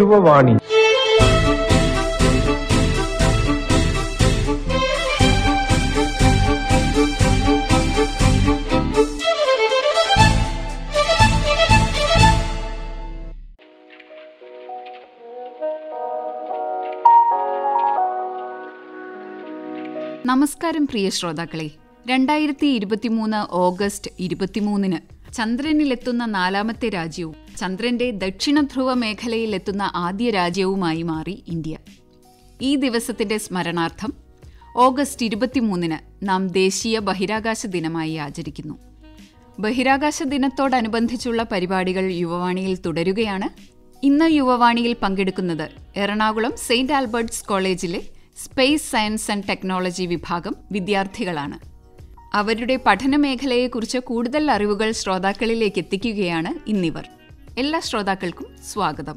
യുവവാണി. നമസ്കാരം പ്രിയ ശ്രോതാക്കളെ. 2023 ഓഗസ്റ്റ് 23 ചന്ദ്രനിലെത്തുന്ന 4ാമത്തെ രാജ്യവും ചന്ദ്രന്റെ ദക്ഷിണ ധ്രുവ മേഖലയിലെത്തുന്ന ആദ്യ രാജ്യവുമായി മാറി ഇന്ത്യ. ഈ ദിവസത്തിന്റെ സ്മരണാർത്ഥം ഓഗസ്റ്റ് 23 നാം ദേശീയ ബഹിരാകാശ ദിനമായി ആചരിക്കുന്നു. ബഹിരാകാശ ദിനത്തോടനുബന്ധിച്ചുള്ള പരിപാടികൾ യുവവാണിയിൽ തുടരുകയാണ്. ഇന്ന് യുവവാണിയിൽ പങ്കെടുക്കുന്നത് എറണാകുളം സെയിന്റ് ആൽബർട്ട്സ് കോളേജിലെ സ്പേസ് സയൻസ് ആൻഡ് ടെക്നോളജി വിഭാഗം വിദ്യാർത്ഥികളാണ്. അവരുടെ പഠനമേഖലയെക്കുറിച്ച് കൂടുതൽ അറിവുകൾ ശ്രോതാക്കളിലേക്ക് എത്തിക്കുകയാണ് ഇന്നിവർ. എല്ലാ ശ്രോതാക്കൾക്കും സ്വാഗതം.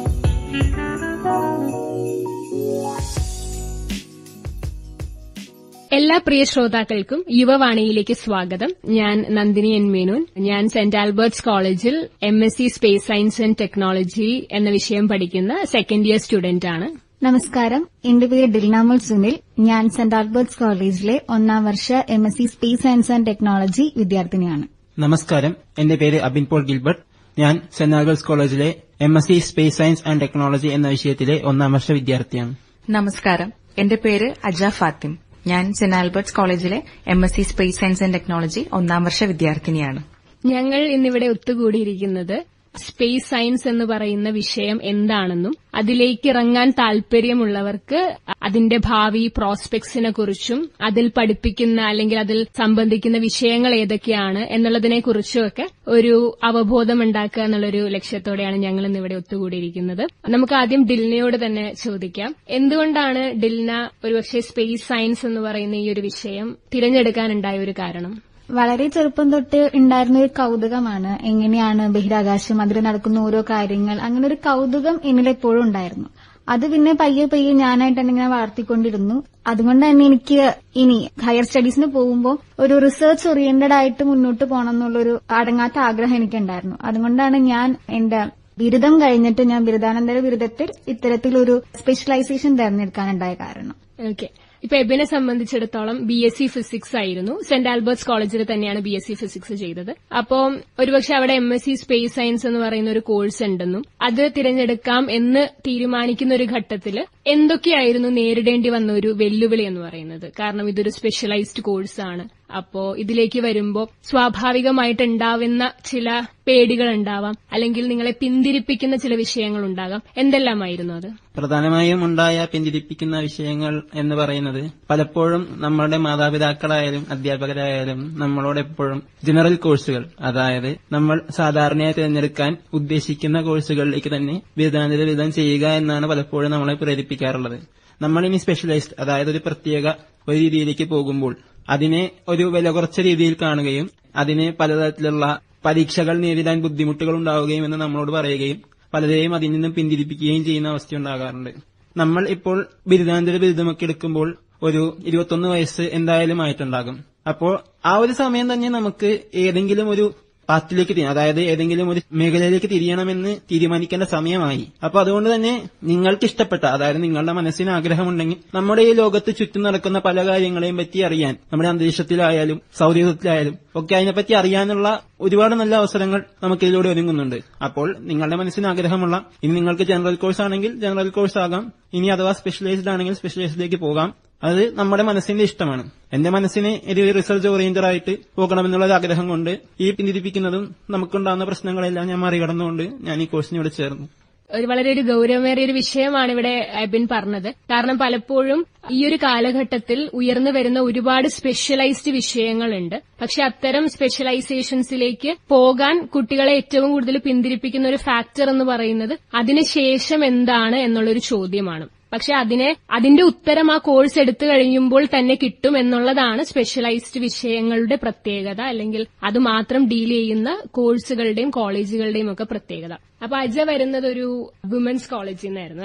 എല്ലാ പ്രിയ ശ്രോതാക്കൾക്കും യുവവാണിയിലേക്ക് സ്വാഗതം. ഞാൻ നന്ദിനി എൻ മേനോൻ. ഞാൻ സെന്റ് ആൽബർട്ട്സ് കോളേജിൽ MSc space science and technology എന്ന വിഷയം പഠിക്കുന്ന സെക്കൻഡ് ഇയർ സ്റ്റുഡന്റ് ആണ്. നമസ്കാരം, എന്റെ പേര് ദിൽനാമുൽ സുനിൽ. ഞാൻ സെന്റ് ആൽബർട്ട്സ് കോളേജിലെ 1ാം വർഷ MSc space science and technology വിദ്യാർത്ഥിനിയാണ്. നമസ്കാരം, എന്റെ പേര് അബിൻ പോൾ ഗിൽബർട്ട്. ഞാൻ സെന്റ് ആൽബർട്ട്സ് കോളേജിലെ MSc space science and technology എന്ന വിഷയത്തിലെ 1ാം വർഷ വിദ്യാർത്ഥിയാണ്. നമസ്കാരം, എന്റെ പേര് അജ ഫാത്തിം. ഞാൻ സെന്റ് ആൽബർട്ട്സ് കോളേജിലെ MSc space science and technology 1ാം വർഷ വിദ്യാർത്ഥിനിയാണ്. ഞങ്ങൾ ഇന്നിവിടെ ഒത്തുകൂടിയിരിക്കുന്നത് സ്പേസ് സയൻസ് എന്ന് പറയുന്ന വിഷയം എന്താണെന്നും അതിലേക്ക് ഇറങ്ങാൻ താൽപര്യമുള്ളവർക്ക് അതിന്റെ ഭാവി പ്രോസ്പെക്ട്സിനെ കുറിച്ചും അതിൽ പഠിപ്പിക്കുന്ന അല്ലെങ്കിൽ അതിൽ സംബന്ധിക്കുന്ന വിഷയങ്ങൾ ഏതൊക്കെയാണ് എന്നുള്ളതിനെ കുറിച്ചുമൊക്കെ ഒരു അവബോധം ഉണ്ടാക്കുക എന്നുള്ളൊരു ലക്ഷ്യത്തോടെയാണ് ഞങ്ങൾ ഇന്നിവിടെ ഒത്തുകൂടിയിരിക്കുന്നത്. നമുക്ക് ആദ്യം ഡിൽനയോട് തന്നെ ചോദിക്കാം, എന്തുകൊണ്ടാണ് ഡിൽന ഒരുപക്ഷെ സ്പേസ് സയൻസ് എന്ന് പറയുന്ന ഈ ഒരു വിഷയം തിരഞ്ഞെടുക്കാനുണ്ടായ ഒരു കാരണം? വളരെ ചെറുപ്പം തൊട്ട് ഉണ്ടായിരുന്ന ഒരു കൗതുകമാണ്. എങ്ങനെയാണ് ബഹിരാകാശം, അതിൽ നടക്കുന്ന ഓരോ കാര്യങ്ങൾ, അങ്ങനെ ഒരു കൗതുകം എന്നിലെപ്പോഴും ഉണ്ടായിരുന്നു. അത് പിന്നെ പയ്യെ പയ്യെ ഞാനായിട്ട് തന്നെ ഇങ്ങനെ വളർത്തിക്കൊണ്ടിരുന്നു. അതുകൊണ്ട് തന്നെ എനിക്ക് ഇനി ഹയർ സ്റ്റഡീസിന് പോകുമ്പോൾ ഒരു റിസർച്ച് ഓറിയന്റഡ് ആയിട്ട് മുന്നോട്ട് പോകണം എന്നുള്ളൊരു അടങ്ങാത്ത ആഗ്രഹം എനിക്കുണ്ടായിരുന്നു. അതുകൊണ്ടാണ് ഞാൻ എന്റെ ബിരുദം കഴിഞ്ഞിട്ട് ഞാൻ ബിരുദാനന്തര ബിരുദത്തിൽ ഇത്തരത്തിലൊരു സ്പെഷ്യലൈസേഷൻ തെരഞ്ഞെടുക്കാനുണ്ടായ കാരണം. ഓക്കെ, ഇപ്പൊ എബിനെ സംബന്ധിച്ചിടത്തോളം BSc ഫിസിക്സ് ആയിരുന്നു. സെന്റ് ആൽബർട്ട്സ് കോളേജിൽ തന്നെയാണ് BSc ഫിസിക്സ് ചെയ്തത്. അപ്പോൾ ഒരുപക്ഷെ അവിടെ MSc സ്പേസ് സയൻസ് എന്ന് പറയുന്ന ഒരു കോഴ്സ് ഉണ്ടെന്നും അത് തിരഞ്ഞെടുക്കാം എന്ന് തീരുമാനിക്കുന്ന ഒരു ഘട്ടത്തിൽ എന്തൊക്കെയായിരുന്നു നേരിടേണ്ടി വന്ന ഒരു വെല്ലുവിളി എന്ന് പറയുന്നത്? കാരണം ഇതൊരു സ്പെഷ്യലൈസ്ഡ് കോഴ്സാണ്. അപ്പോ ഇതിലേക്ക് വരുമ്പോൾ സ്വാഭാവികമായിട്ടുണ്ടാവുന്ന ചില പേടികൾ ഉണ്ടാവാം, അല്ലെങ്കിൽ നിങ്ങളെ പിന്തിരിപ്പിക്കുന്ന ചില വിഷയങ്ങൾ ഉണ്ടാകാം. എന്തെല്ലാമായിരുന്നു അത്? പ്രധാനമായും ഉണ്ടായ പിന്തിരിപ്പിക്കുന്ന വിഷയങ്ങൾ എന്ന് പറയുന്നത്, പലപ്പോഴും നമ്മുടെ മാതാപിതാക്കളായാലും അധ്യാപകരായാലും നമ്മളോട് എപ്പോഴും ജനറൽ കോഴ്സുകൾ, അതായത് നമ്മൾ സാധാരണയായി തിരഞ്ഞെടുക്കാൻ ഉദ്ദേശിക്കുന്ന കോഴ്സുകളിലേക്ക് തന്നെ ബിരുദാനന്തര ബിരുദം ചെയ്യുക എന്നാണ് പലപ്പോഴും നമ്മളെ പ്രേരിപ്പിക്കാറുള്ളത്. നമ്മളിനി സ്പെഷ്യലൈസ്ഡ്, അതായത് ഒരു പ്രത്യേക ഒരു രീതിയിലേക്ക് പോകുമ്പോൾ അതിനെ ഒരു വില കുറച്ച രീതിയിൽ കാണുകയും അതിന് പലതരത്തിലുള്ള പരീക്ഷകൾ നേരിടാൻ ബുദ്ധിമുട്ടുകൾ ഉണ്ടാവുകയും എന്ന് നമ്മളോട് പറയുകയും പലരെയും അതിൽ നിന്നും പിന്തിരിപ്പിക്കുകയും ചെയ്യുന്ന അവസ്ഥയുണ്ടാകാറുണ്ട്. നമ്മൾ ഇപ്പോൾ ബിരുദാനന്തര ബിരുദമൊക്കെ എടുക്കുമ്പോൾ ഒരു 21 വയസ്സ് എന്തായാലും ആയിട്ടുണ്ടാകും. അപ്പോൾ ആ ഒരു സമയം തന്നെ നമുക്ക് ഏതെങ്കിലും ഒരു പാത്തിലേക്ക് അതായത് ഏതെങ്കിലും ഒരു മേഖലയിലേക്ക് തിരിയണമെന്ന് തീരുമാനിക്കേണ്ട സമയമായി. അപ്പൊ അതുകൊണ്ട് തന്നെ നിങ്ങൾക്ക് ഇഷ്ടപ്പെട്ട, അതായത് നിങ്ങളുടെ മനസ്സിന് ആഗ്രഹമുണ്ടെങ്കിൽ നമ്മുടെ ഈ ലോകത്ത് ചുറ്റും നടക്കുന്ന പല കാര്യങ്ങളെയും പറ്റി അറിയാൻ, നമ്മുടെ അന്തരീക്ഷത്തിലായാലും സൗരയൂഥത്തിലായാലും ഒക്കെ അതിനെപ്പറ്റി അറിയാനുള്ള ഒരുപാട് നല്ല അവസരങ്ങൾ നമുക്കിതിലൂടെ ഒരുങ്ങുന്നുണ്ട്. അപ്പോൾ നിങ്ങളുടെ മനസ്സിന് ആഗ്രഹമുള്ള, ഇനി നിങ്ങൾക്ക് ജനറൽ കോഴ്സ് ആണെങ്കിൽ ജനറൽ കോഴ്സ് ആകാം, ഇനി അഥവാ സ്പെഷ്യലൈസ്ഡ് ആണെങ്കിൽ സ്പെഷ്യലൈസ്ഡിലേക്ക് പോകാം. അത് നമ്മുടെ മനസ്സിന്റെ ഇഷ്ടമാണ്. എന്റെ മനസ്സിന് ഒരു റിസർച്ച് ഓറിയന്റഡ് ആയിട്ട് പോകണമെന്നുള്ള ഒരു ആഗ്രഹം കൊണ്ട് ഈ പിന്തിരിപ്പിക്കുന്നതും നമുക്കുണ്ടാകുന്ന പ്രശ്നങ്ങളെല്ലാം ഞാൻ മറികടന്നുകൊണ്ട് ഞാൻ ഈ കോഴ്സിന് ഇവിടെ ചേർന്നു. വളരെ ഒരു ഗൌരവമേറിയ ഒരു വിഷയമാണ് ഇവിടെ എബിൻ പറഞ്ഞത്. കാരണം പലപ്പോഴും ഈ ഒരു കാലഘട്ടത്തിൽ ഉയർന്നു വരുന്ന ഒരുപാട് സ്പെഷ്യലൈസ്ഡ് വിഷയങ്ങളുണ്ട്. പക്ഷെ അത്തരം സ്പെഷ്യലൈസേഷൻസിലേക്ക് പോകാൻ കുട്ടികളെ ഏറ്റവും കൂടുതൽ പിന്തിരിപ്പിക്കുന്ന ഒരു ഫാക്ടർ എന്ന് പറയുന്നത് അതിനുശേഷം എന്താണ് എന്നുള്ളൊരു ചോദ്യമാണ്. പക്ഷെ അതിന്റെ ഉത്തരം ആ കോഴ്സ് എടുത്തു കഴിയുമ്പോൾ തന്നെ കിട്ടും എന്നുള്ളതാണ് സ്പെഷ്യലൈസ്ഡ് വിഷയങ്ങളുടെ പ്രത്യേകത, അല്ലെങ്കിൽ അത് മാത്രം ഡീൽ ചെയ്യുന്ന കോഴ്സുകളുടെയും കോളേജുകളുടെയും ഒക്കെ പ്രത്യേകത. അപ്പൊ അജ വരുന്നത് ഒരു വുമൻസ് കോളേജിൽ നിന്നായിരുന്നു അല്ലെ?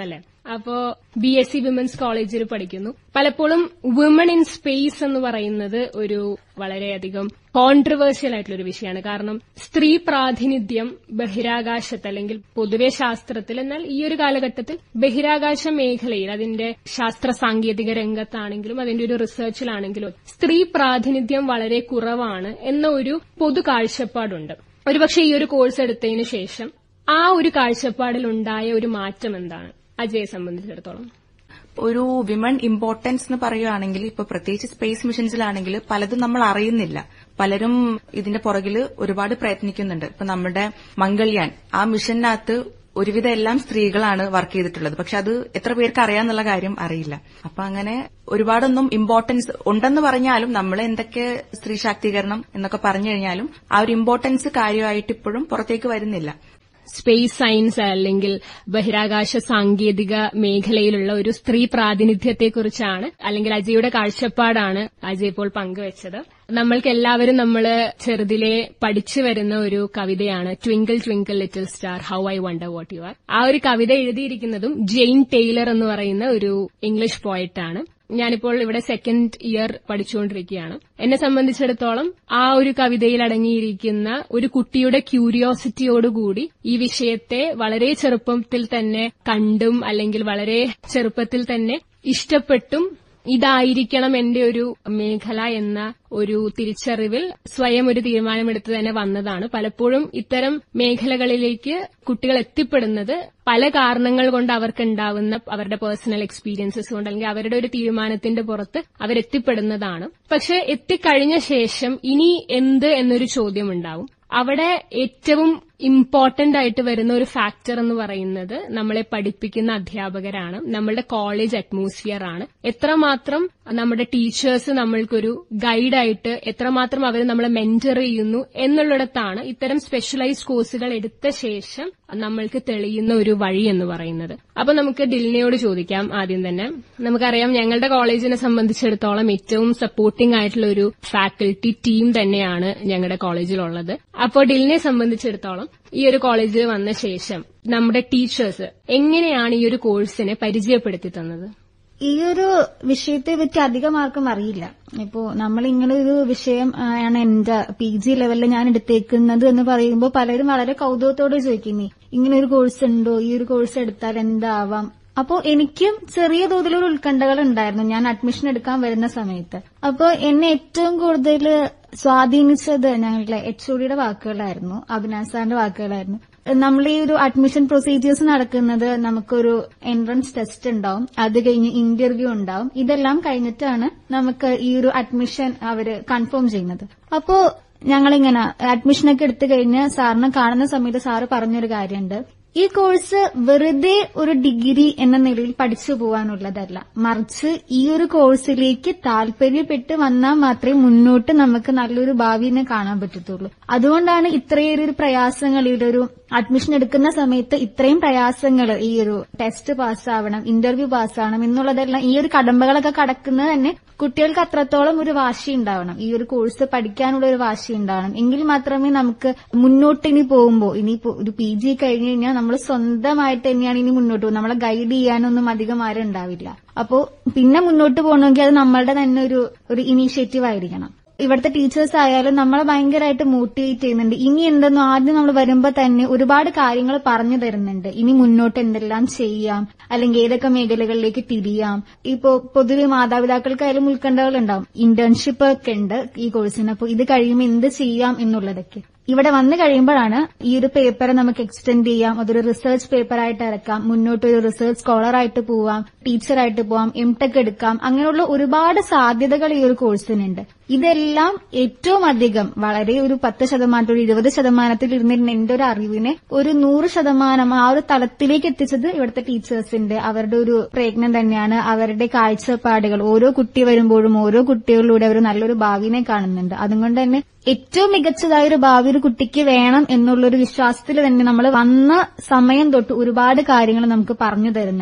അപ്പോ BSc വിമൻസ് കോളേജിൽ പഠിക്കുന്നു. പലപ്പോഴും വുമൺ ഇൻ സ്പേസ് എന്ന് പറയുന്നത് ഒരു വളരെയധികം കോൺട്രവേഴ്ഷ്യൽ ആയിട്ടുള്ള ഒരു വിഷയമാണ്. കാരണം സ്ത്രീ പ്രാതിനിധ്യം ബഹിരാകാശത്ത് അല്ലെങ്കിൽ പൊതുവെ ശാസ്ത്രത്തിൽ, എന്നാൽ ഈ ഒരു കാലഘട്ടത്തിൽ ബഹിരാകാശ മേഖലയിൽ അതിന്റെ ശാസ്ത്ര സാങ്കേതിക രംഗത്താണെങ്കിലും അതിന്റെ ഒരു റിസർച്ചിലാണെങ്കിലും സ്ത്രീ പ്രാതിനിധ്യം വളരെ കുറവാണ് എന്ന ഒരു പൊതു കാഴ്ചപ്പാടുണ്ട്. ഒരുപക്ഷെ ഈ ഒരു കോഴ്സ് എടുത്തതിനു ശേഷം ആ ഒരു കാഴ്ചപ്പാടിൽ ഉണ്ടായ ഒരു മാറ്റം എന്താണ് അജയെ സംബന്ധിച്ചിടത്തോളം? ഒരു വിമൺ ഇമ്പോർട്ടൻസ് എന്ന് പറയുകയാണെങ്കിൽ ഇപ്പൊ പ്രത്യേകിച്ച് സ്പേസ് മിഷൻസിലാണെങ്കിൽ പലതും നമ്മൾ അറിയുന്നില്ല. പലരും ഇതിന്റെ പുറകിൽ ഒരുപാട് പ്രയത്നിക്കുന്നുണ്ട്. ഇപ്പൊ നമ്മുടെ മംഗൾയാൻ ആ മിഷനകത്ത് ഒരുവിധം എല്ലാം സ്ത്രീകളാണ് വർക്ക് ചെയ്തിട്ടുള്ളത്. പക്ഷെ അത് എത്ര പേർക്ക് അറിയാന്നുള്ള കാര്യം അറിയില്ല. അപ്പൊ അങ്ങനെ ഒരുപാടൊന്നും ഇമ്പോർട്ടൻസ് ഉണ്ടെന്ന് പറഞ്ഞാലും നമ്മൾ എന്തൊക്കെ സ്ത്രീ ശാക്തീകരണം എന്നൊക്കെ പറഞ്ഞു കഴിഞ്ഞാലും ആ ഒരു ഇമ്പോർട്ടൻസ് കാര്യമായിട്ട് ഇപ്പോഴും പുറത്തേക്ക് വരുന്നില്ല. സ്പേസ് സയൻസ് അല്ലെങ്കിൽ ബഹിരാകാശ സാങ്കേതിക മേഖലയിലുള്ള ഒരു സ്ത്രീ പ്രാതിനിധ്യത്തെക്കുറിച്ചാണ് അല്ലെങ്കിൽ അജയുടെ കാഴ്ചപ്പാടാണ് അജയ് ഇപ്പോൾ പങ്കുവച്ചത്. നമ്മൾക്ക് എല്ലാവരും നമ്മള് ചെറുതിലെ പഠിച്ചു വരുന്ന ഒരു കവിതയാണ് twinkle twinkle little star how I wonder what you are. ആ ഒരു കവിത എഴുതിയിരിക്കുന്നതും ജെയിൻ ടെയ്ലർ എന്ന് പറയുന്ന ഒരു ഇംഗ്ലീഷ് പോയറ്റാണ്. ഞാനിപ്പോൾ ഇവിടെ സെക്കൻഡ് ഇയർ പഠിച്ചുകൊണ്ടിരിക്കുകയാണ്. എന്നെ സംബന്ധിച്ചിടത്തോളം ആ ഒരു കവിതയിൽ അടങ്ങിയിരിക്കുന്ന ഒരു കുട്ടിയുടെ ക്യൂരിയോസിറ്റിയോടുകൂടി ഈ വിഷയത്തെ വളരെ ചെറുപ്പത്തിൽ തന്നെ കണ്ടും അല്ലെങ്കിൽ വളരെ ചെറുപ്പത്തിൽ തന്നെ ഇഷ്ടപ്പെട്ടും ഇതായിരിക്കണം എന്റെ ഒരു മേഖല എന്ന ഒരു തിരിച്ചറിവിൽ സ്വയം ഒരു തീരുമാനമെടുത്ത് തന്നെ വന്നതാണ്. പലപ്പോഴും ഇത്തരം മേഖലകളിലേക്ക് കുട്ടികൾ എത്തിപ്പെടുന്നത് പല കാരണങ്ങൾ കൊണ്ട് അവർക്കുണ്ടാവുന്ന അവരുടെ പേഴ്സണൽ എക്സ്പീരിയൻസസ് കൊണ്ട് അല്ലെങ്കിൽ അവരുടെ ഒരു തീരുമാനത്തിന്റെ പുറത്ത് അവരെത്തിപ്പെടുന്നതാണ്. പക്ഷെ എത്തിക്കഴിഞ്ഞ ശേഷം ഇനി എന്ത് എന്നൊരു ചോദ്യമുണ്ടാവും. അവിടെ ഏറ്റവും ഇമ്പോർട്ടന്റ് ആയിട്ട് വരുന്ന ഒരു ഫാക്ടർ എന്ന് പറയുന്നത് നമ്മളെ പഠിപ്പിക്കുന്ന അധ്യാപകരാണ്, നമ്മളുടെ കോളേജ് അറ്റ്മോസ്ഫിയർ ആണ്. എത്രമാത്രം നമ്മുടെ ടീച്ചേഴ്സ് നമ്മൾക്കൊരു ഗൈഡായിട്ട് എത്രമാത്രം അവർ നമ്മളെ മെന്റർ ചെയ്യുന്നു എന്നുള്ളിടത്താണ് ഇത്തരം സ്പെഷ്യലൈസ്ഡ് കോഴ്സുകൾ എടുത്ത ശേഷം നമ്മൾക്ക് തെളിയുന്ന ഒരു വഴി എന്ന് പറയുന്നത്. അപ്പൊ നമുക്ക് ദിൽനയോട് ചോദിക്കാം. ആദ്യം തന്നെ നമുക്കറിയാം ഞങ്ങളുടെ കോളേജിനെ സംബന്ധിച്ചിടത്തോളം ഏറ്റവും സപ്പോർട്ടിംഗ് ആയിട്ടുള്ള ഒരു ഫാക്കൽറ്റി ടീം തന്നെയാണ് ഞങ്ങളുടെ കോളേജിലുള്ളത്. അപ്പോൾ ദിലിനെ സംബന്ധിച്ചിടത്തോളം ഈ ഒരു കോളേജിൽ വന്ന ശേഷം നമ്മുടെ ടീച്ചേഴ്സ് എങ്ങനെയാണ് ഈ ഒരു കോഴ്സിനെ പരിചയപ്പെടുത്തി തന്നത്? ഈ ഒരു വിഷയത്തെ പറ്റി അധികം ആർക്കും അറിയില്ല. ഇപ്പോ നമ്മൾ ഇങ്ങനെ ഒരു വിഷയം ആണ് എന്റെ PG ലെവലിൽ ഞാൻ എടുത്തേക്കുന്നത് എന്ന് പറയുമ്പോൾ പലരും വളരെ കൗതുകത്തോടെ ചോദിക്കുന്നേ ഇങ്ങനെ ഒരു കോഴ്സ് ഉണ്ടോ, ഈ ഒരു കോഴ്സ് എടുത്താൽ എന്താവാം. അപ്പോ എനിക്കും ചെറിയ തോതിലൊരു ഉത്കണ്ഠകൾ ഉണ്ടായിരുന്നു ഞാൻ അഡ്മിഷൻ എടുക്കാൻ വരുന്ന സമയത്ത്. അപ്പോ എന്നെ ഏറ്റവും കൂടുതൽ സ്വാധീനിച്ചത് ഞങ്ങളുടെ HODയുടെ വാക്കുകളായിരുന്നു, അഭിനാഷ് സാറിന്റെ വാക്കുകളായിരുന്നു. നമ്മൾ ഈ ഒരു അഡ്മിഷൻ പ്രൊസീജിയേഴ്സ് നടക്കുന്നത് നമുക്കൊരു എൻട്രൻസ് ടെസ്റ്റ് ഉണ്ടാവും, അത് കഴിഞ്ഞ് ഇന്റർവ്യൂ ഉണ്ടാവും. ഇതെല്ലാം കഴിഞ്ഞിട്ടാണ് നമുക്ക് ഈ ഒരു അഡ്മിഷൻ അവര് കൺഫേം ചെയ്യുന്നത്. അപ്പോ ഞങ്ങളിങ്ങനെ അഡ്മിഷനൊക്കെ എടുത്തു കഴിഞ്ഞ് സാറിനെ കാണുന്ന സമയത്ത് സാറ് പറഞ്ഞൊരു കാര്യമുണ്ട്, ഈ കോഴ്സ് വെറുതെ ഒരു ഡിഗ്രി എന്ന നിലയിൽ പഠിച്ചു പോകാനുള്ളതല്ല, മറിച്ച് ഈ ഒരു കോഴ്സിലേക്ക് താല്പര്യപ്പെട്ട് വന്നാൽ മാത്രമേ മുന്നോട്ട് നമുക്ക് നല്ലൊരു ഭാവിനെ കാണാൻ പറ്റത്തുള്ളൂ. അതുകൊണ്ടാണ് ഇത്രയൊരു പ്രയാസങ്ങൾ ഈ ഒരു അഡ്മിഷൻ എടുക്കുന്ന സമയത്ത് ഇത്രയും പ്രയാസങ്ങൾ, ഈ ഒരു ടെസ്റ്റ് പാസ്സാവണം, ഇന്റർവ്യൂ പാസ്സാവണം എന്നുള്ളതെല്ലാം ഈ ഒരു കടമ്പകളൊക്കെ കടക്കുന്നത് തന്നെ കുട്ടികൾക്ക് അത്രത്തോളം ഒരു വാശി ഉണ്ടാവണം, ഈ ഒരു കോഴ്സ് പഠിക്കാനുള്ള ഒരു വാശി ഉണ്ടാവണം. എങ്കിൽ മാത്രമേ നമുക്ക് മുന്നോട്ട് ഇനി പോകുമ്പോൾ ഇനിയിപ്പോ ഒരു PG കഴിഞ്ഞ് കഴിഞ്ഞാൽ നമ്മൾ സ്വന്തമായിട്ട് തന്നെയാണ് ഇനി മുന്നോട്ട് പോകും, നമ്മളെ ഗൈഡ് ചെയ്യാനൊന്നും അധികം ആരും ഉണ്ടാവില്ല. അപ്പോ പിന്നെ മുന്നോട്ട് പോകണമെങ്കിൽ അത് നമ്മളുടെ തന്നെ ഒരു ഇനീഷ്യേറ്റീവ് ആയിരിക്കണം. ഇവിടുത്തെ ടീച്ചേഴ്സ് ആയാലും നമ്മളെ ഭയങ്കരമായിട്ട് മോട്ടിവേറ്റ് ചെയ്യുന്നുണ്ട്. ഇനി എന്തെന്നും ആദ്യം നമ്മൾ വരുമ്പോൾ തന്നെ ഒരുപാട് കാര്യങ്ങൾ പറഞ്ഞു തരുന്നുണ്ട്. ഇനി മുന്നോട്ട് എന്തെല്ലാം ചെയ്യാം, അല്ലെങ്കിൽ ഏതൊക്കെ മേഖലകളിലേക്ക് തിരിയാം. ഇപ്പോ പൊതുവെ മാതാപിതാക്കൾക്കായാലും ഉത്കണ്ഠകൾ ഉണ്ടാവും. ഇന്റേൺഷിപ്പ് ഒക്കെ ഉണ്ട് ഈ കോഴ്സിന്, അപ്പൊ ഇത് കഴിയുമ്പോൾ എന്ത് ചെയ്യാം എന്നുള്ളതൊക്കെ. ഇവിടെ വന്നു കഴിയുമ്പോഴാണ് ഈ ഒരു പേപ്പർ നമുക്ക് എക്സ്റ്റെൻഡ് ചെയ്യാം, അതൊരു റിസർച്ച് പേപ്പറായിട്ട് ഇറക്കാം, മുന്നോട്ട് ഒരു റിസർച്ച് സ്കോളറായിട്ട് പോവാം, ടീച്ചറായിട്ട് പോവാം, MTech എടുക്കാം. അങ്ങനെയുള്ള ഒരുപാട് സാധ്യതകൾ ഈ ഒരു കോഴ്സിനുണ്ട്. ഇതെല്ലാം ഏറ്റവും അധികം വളരെ ഒരു 10% ഒരു 20% ഇരുന്നിരുന്ന എന്റെ ഒരു അറിവിനെ ഒരു 100% ആ ഒരു തലത്തിലേക്ക് എത്തിച്ചത് ഇവിടുത്തെ ടീച്ചേഴ്സിന്റെ അവരുടെ ഒരു പ്രയത്നം തന്നെയാണ്. അവരുടെ കാഴ്ചപ്പാടുകൾ ഓരോ കുട്ടി വരുമ്പോഴും ഓരോ കുട്ടികളിലൂടെ അവർ നല്ലൊരു ഭാവിനെ കാണുന്നുണ്ട്. അതുകൊണ്ട് തന്നെ ഏറ്റവും മികച്ചതായ ഒരു ഭാവി ഒരു കുട്ടിക്ക് വേണം എന്നുള്ളൊരു വിശ്വാസത്തിൽ തന്നെ നമ്മൾ വന്ന സമയം തൊട്ട് ഒരുപാട് കാര്യങ്ങൾ നമുക്ക് പറഞ്ഞു തരുന്നുണ്ട്.